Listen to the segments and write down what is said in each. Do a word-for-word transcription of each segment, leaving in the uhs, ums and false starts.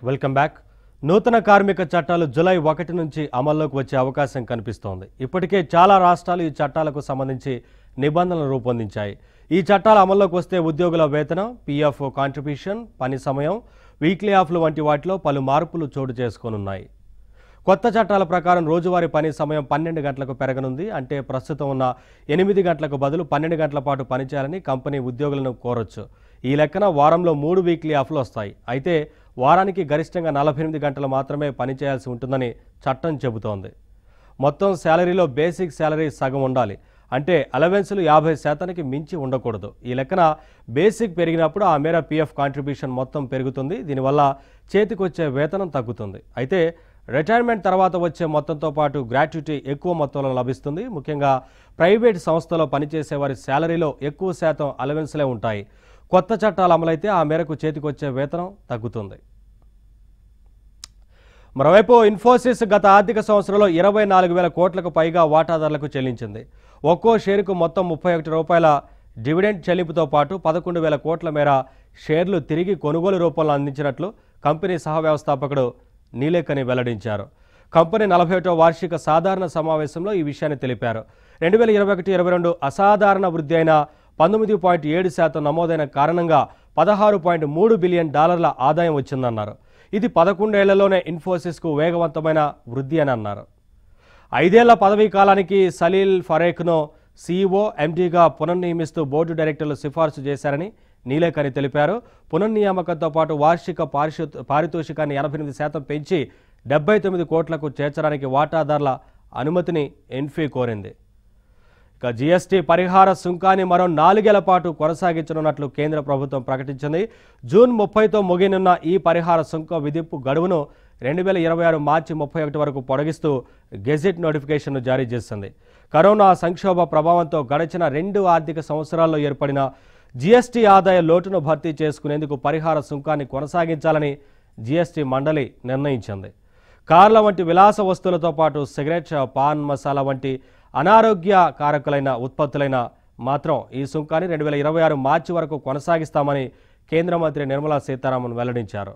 Welcome back. నూతన కార్మిక చట్టాలు జూలై ఒకటి నుంచి అమల్లోకి వచ్చే అవకాశం కనిపిస్తోంది. ఇప్పటికే చాలా రాష్ట్రాలు ఈ చట్టాలకు సంబంధించి నిబంధనలు రూపొందించాయి. ఈ చట్టాలు అమల్లోకి వస్తే ఉద్యోగుల వేతనం, పీఎఫ్ కాంట్రిబ్యూషన్, పని సమయం, వీక్లీ ఆఫ్లు వంటి వాటిలో పలు మార్పులు చోటు చేసుకోనున్నాయి. కొత్త చట్టాల ప్రకారం రోజువారీ పని సమయం పన్నెండు గంటలకు పెరగనుంది. అంటే ప్రస్తుతం ఉన్న ఎనిమిది గంటలకు బదులు పన్నెండు గంటల పాటు పనిచేయాలని కంపెనీ ఉద్యోగులను కోరొచ్చు. ఈ లెక్కన వారంలో మూడు వీక్లీ ఆఫ్లు వస్తాయి. అయితే వారానికి గరిష్టంగా నలభై ఎనిమిది గంటలు మాత్రమే పనిచేయాల్సి ఉంటుందని చట్టం చెబుతోంది. మొత్తం శాలరీలో బేసిక్ శాలరీ సగం ఉండాలి. అంటే అలవెన్సులు యాభై శాతానికి మించి ఉండకూడదు. ఈ లెక్కన బేసిక్ పెరిగినప్పుడు ఆ మేర పీఎఫ్ కాంట్రిబ్యూషన్ మొత్తం పెరుగుతుంది. దీనివల్ల చేతికొచ్చే వేతనం తగ్గుతుంది. అయితే రిటైర్మెంట్ తర్వాత వచ్చే మొత్తంతో పాటు గ్రాట్యుటీ ఎక్కువ మొత్తంలో లభిస్తుంది. ముఖ్యంగా ప్రైవేట్ సంస్థలో పనిచేసే వారి శాలరీలో ఎక్కువ శాతం అలవెన్స్లే ఉంటాయి. కొత్త చట్టాలు అమలైతే ఆ మేరకు చేతికొచ్చే వేతనం తగ్గుతుంది. మరోవైపు ఇన్ఫోసిస్ గత ఆర్థిక సంవత్సరంలో ఇరవై నాలుగు వేల కోట్లకు పైగా వాటాదారులకు చెల్లించింది. ఒక్కో షేరుకు మొత్తం ముప్పై ఒకటి రూపాయల డివిడెండ్ చెల్లింపుతో పాటు పదకొండు వేల కోట్ల మేర షేర్లు తిరిగి కొనుగోలు రూపంలో అందించినట్లు కంపెనీ సహ వ్యవస్థాపకుడు నీలేకని వెల్లడించారు. కంపెనీ నలభై ఒకటో వార్షిక సాధారణ సమావేశంలో ఈ విషయాన్ని తెలిపారు. రెండు వేల ఇరవై ఒకటి ఇరవై రెండు అసాధారణ వృద్ధి అయిన పంతొమ్మిది పాయింట్ ఏడు శాతం నమోదైన కారణంగా పదహారు పాయింట్ మూడు బిలియన్ డాలర్ల ఆదాయం వచ్చిందన్నారు. ఇది పదకొండేళ్లలోనే ఇన్ఫోసిస్కు వేగవంతమైన వృద్ధి అని అన్నారు. ఐదేళ్ల పదవీ కాలానికి సలీల్ ఫరేఖ్ను సీఈఓ, ఎండీగా పునర్నియమిస్తూ బోర్డు డైరెక్టర్లు సిఫార్సు చేశారని నీలేకని తెలిపారు. పునర్నియామకంతో పాటు వార్షిక పారితోషికాన్ని ఎనభై ఎనిమిది శాతం పెంచి డెబ్బై తొమ్మిది కోట్లకు చేర్చడానికి వాటాదారుల అనుమతిని ఎన్ఫీ కోరింది. ఇక జీఎస్టీ పరిహార సుంకాన్ని మరో నాలుగేళ్ల పాటు కొనసాగించనున్నట్లు కేంద్ర ప్రభుత్వం ప్రకటించింది. జూన్ ముప్పైతో ముగినున్న ఈ పరిహార సుంకం విధింపు గడువును రెండు వేల ఇరవై ఆరు మార్చి ముప్పై ఒకటి వరకు పొడిగిస్తూ గెజెట్ నోటిఫికేషన్ను జారీ చేసింది. కరోనా సంక్షోభ ప్రభావంతో గడిచిన రెండు ఆర్థిక సంవత్సరాల్లో ఏర్పడిన జీఎస్టీ ఆదాయ లోటును భర్తీ చేసుకునేందుకు పరిహార సుంకాన్ని కొనసాగించాలని జీఎస్టీ మండలి నిర్ణయించింది. కార్ల వంటి విలాస వస్తువులతో పాటు సిగరెట్, పాన్ మసాలా వంటి అనారోగ్య కారకులైన ఉత్పత్తులైన మాత్రం ఈ సుంకాన్ని రెండు వేల ఇరవై ఆరు మార్చి వరకు కొనసాగిస్తామని కేంద్ర మంత్రి నిర్మలా సీతారామన్ వెల్లడించారు.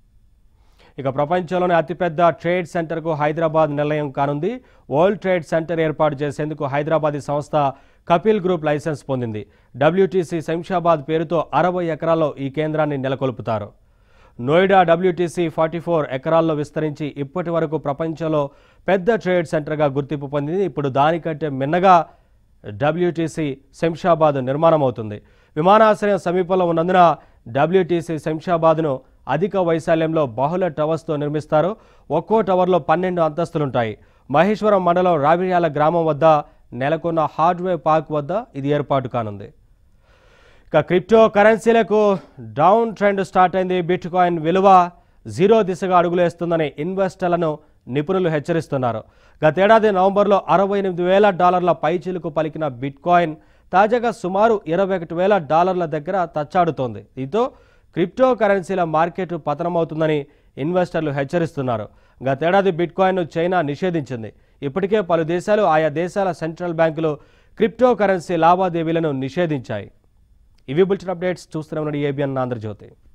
ఇక ప్రపంచంలోనే అతిపెద్ద ట్రేడ్ సెంటర్కు హైదరాబాద్ నిలయం కానుంది. వరల్డ్ ట్రేడ్ సెంటర్ ఏర్పాటు చేసేందుకు హైదరాబాదీ సంస్థ కపిల్ గ్రూప్ లైసెన్స్ పొందింది. డబ్ల్యూటీసీ శంషాబాద్ పేరుతో అరవై ఎకరాల్లో ఈ కేంద్రాన్ని నెలకొల్పుతారు. నోయిడా డబ్ల్యూటీసీ ఫార్టీ ఫోర్ ఎకరాల్లో విస్తరించి ఇప్పటి వరకు ప్రపంచంలో పెద్ద ట్రేడ్ సెంటర్గా గుర్తింపు పొందింది. ఇప్పుడు దానికంటే మిన్నగా డబ్ల్యూటీసీ శంషాబాద్ నిర్మాణం అవుతుంది. విమానాశ్రయం సమీపంలో ఉన్నందున డబ్ల్యూటీసీ శంషాబాద్ను అధిక వైశాల్యంలో బహుళ టవర్స్తో నిర్మిస్తారు. ఒక్కో టవర్లో పన్నెండు అంతస్తులుంటాయి. మహేశ్వరం మండలం రావిర్యాల గ్రామం వద్ద నెలకొన్న హార్డ్వేర్ పార్క్ వద్ద ఇది ఏర్పాటు కానుంది. ఇక క్రిప్టో కరెన్సీలకు డౌన్ ట్రెండ్ స్టార్ట్ అయింది. బిట్ కాయిన్ విలువ జీరో దిశగా అడుగులేస్తుందని ఇన్వెస్టర్లను నిపుణులు హెచ్చరిస్తున్నారు. గతేడాది నవంబర్లో అరవై ఎనిమిది వేల డాలర్ల పైచిలుకు పలికిన బిట్ కాయిన్ తాజాగా సుమారు ఇరవై ఒకటి వేల డాలర్ల దగ్గర తచ్చాడుతోంది. దీంతో క్రిప్టో కరెన్సీల మార్కెట్ పతనమవుతుందని ఇన్వెస్టర్లు హెచ్చరిస్తున్నారు. గతేడాది బిట్ కాయిన్ను చైనా నిషేధించింది. ఇప్పటికే పలు దేశాలు, ఆయా దేశాల సెంట్రల్ బ్యాంకులు క్రిప్టో కరెన్సీ లావాదేవీలను నిషేధించాయి. ఇవి బులెటిన్ అప్డేట్స్. చూస్తూనే ఉండండి ఏబిఎన్ ఆంధ్రజ్యోతి.